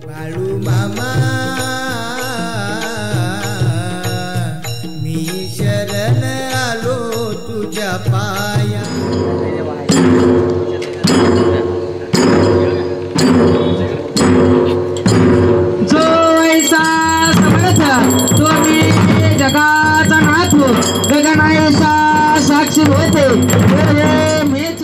बाळू मामा मी शरण आलो तुझ्या पाया। जो ऐसा समर्थ तो मी जगाचा नाथ गगनायसा साक्षी होते मीच।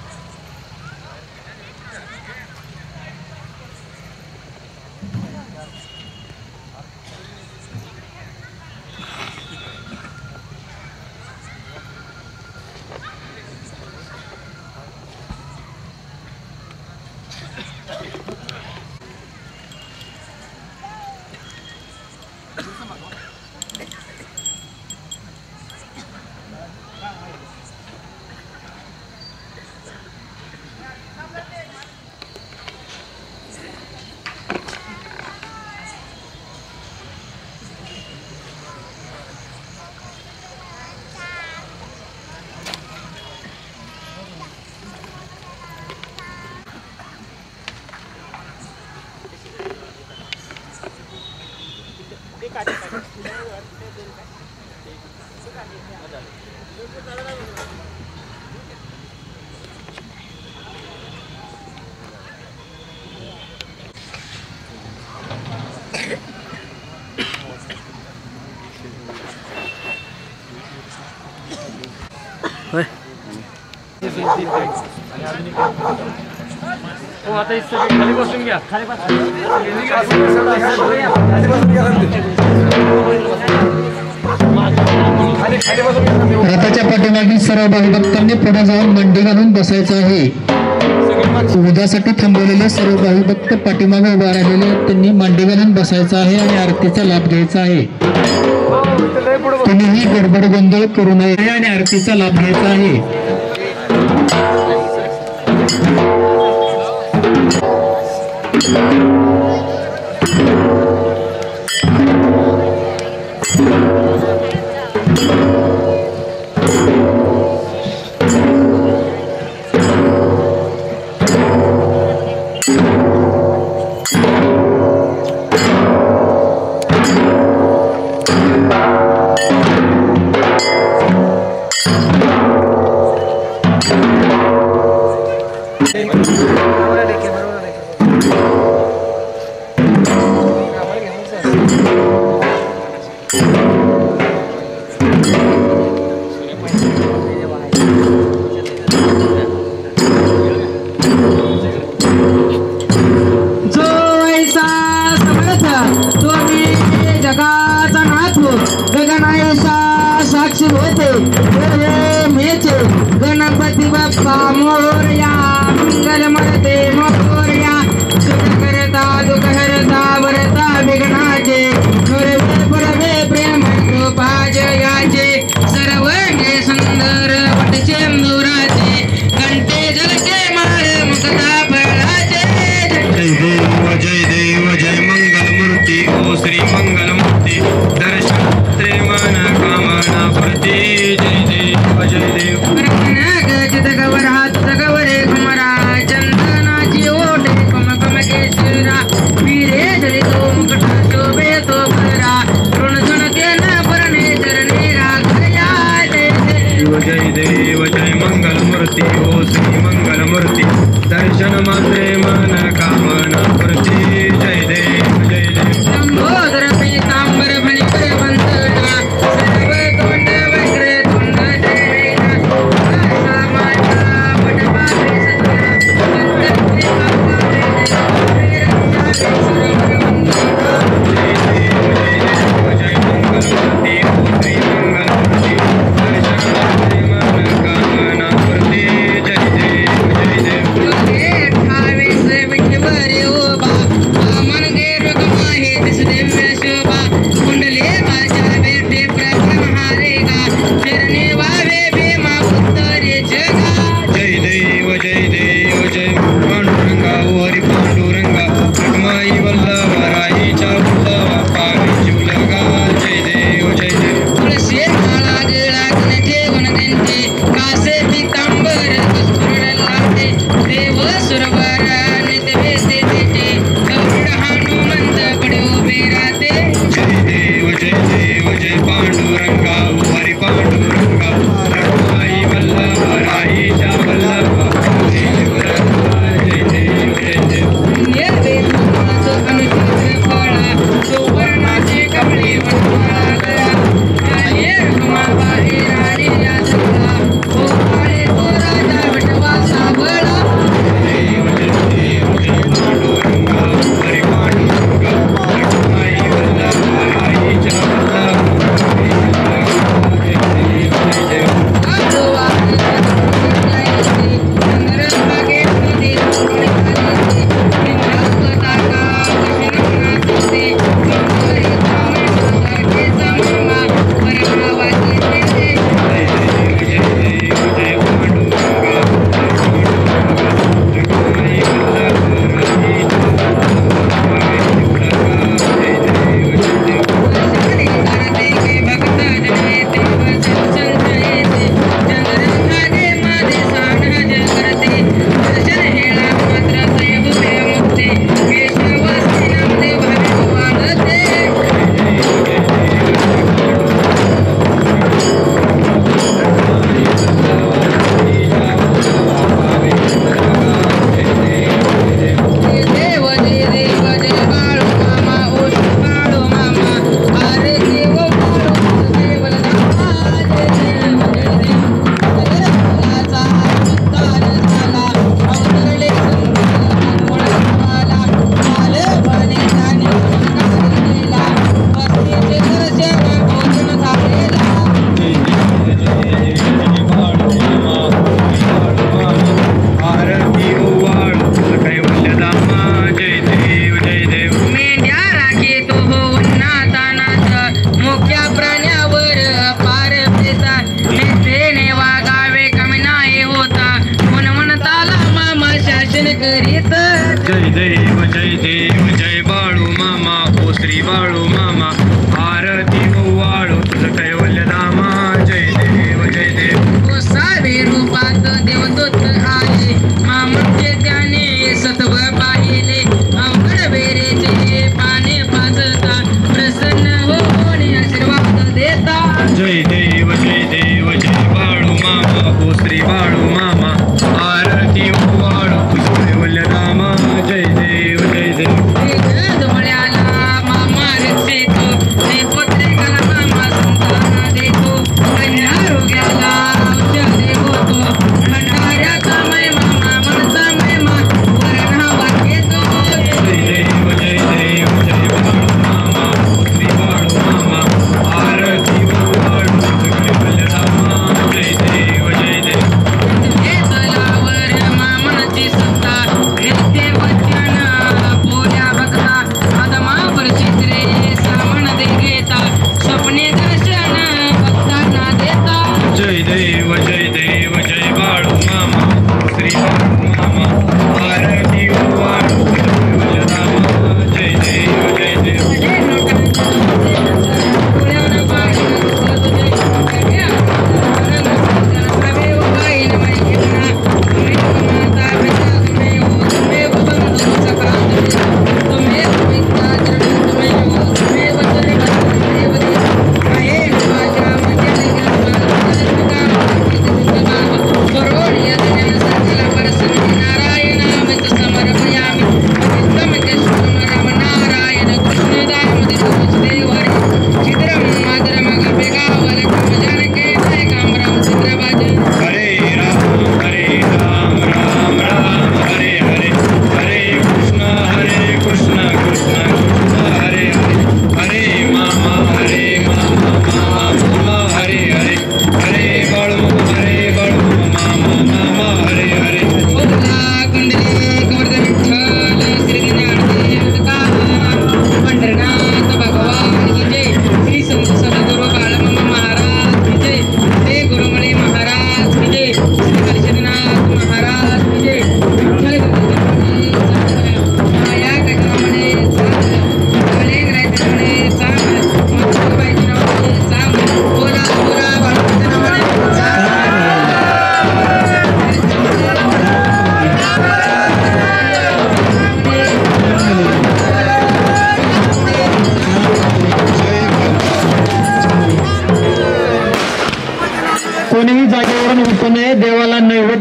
हो आता खाली बसून घ्या खाली रथाच्या पाठीमागील सर्व भाविभक्तांनी पुढे जाऊन मंडी घालून बसायचं आहे। उद्यासाठी थांबवलेले सर्व भाविभक्त पाठीमागे उभा राहिलेले त्यांनी मांडी घालून बसायचं आहे आणि आरतीचा लाभ घ्यायचा आहे। कोणीही गडबड गोंधळ करू नये आणि आरतीचा लाभ घ्यायचा आहे। जगाचा नाथ गगनायसा साक्षी होते मीच। गणपती बाप्पा मोरया मंगल मूर्ती मोरया सुख करता दुःख हरता वरता विघ्नाचे पुरवे प्रेम कृपा जयाचे सर्वज्ञ सुंदर वटचेंदुराचे कंठे झलके माळ मुक्ता फळाचे। जय देव जय मंगल मूर्ती ओ श्री मंगल मूर्ती दर्शन प्रेमना कामना प्रती जय देव जय देव। गवरा गवरे कुमरा चंदना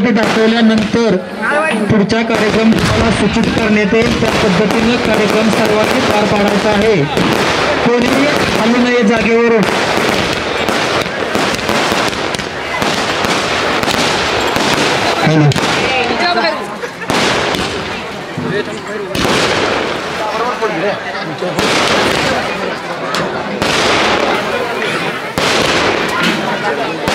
दाखवल्यानंतर पुढचा कार्यक्रम तुम्हाला सूचित करण्यात येईल. त्या पद्धतीने कार्यक्रम सर्वांनी पार पाडायचा आहे. कोणीही हलू नये जागेवरून. हॅलो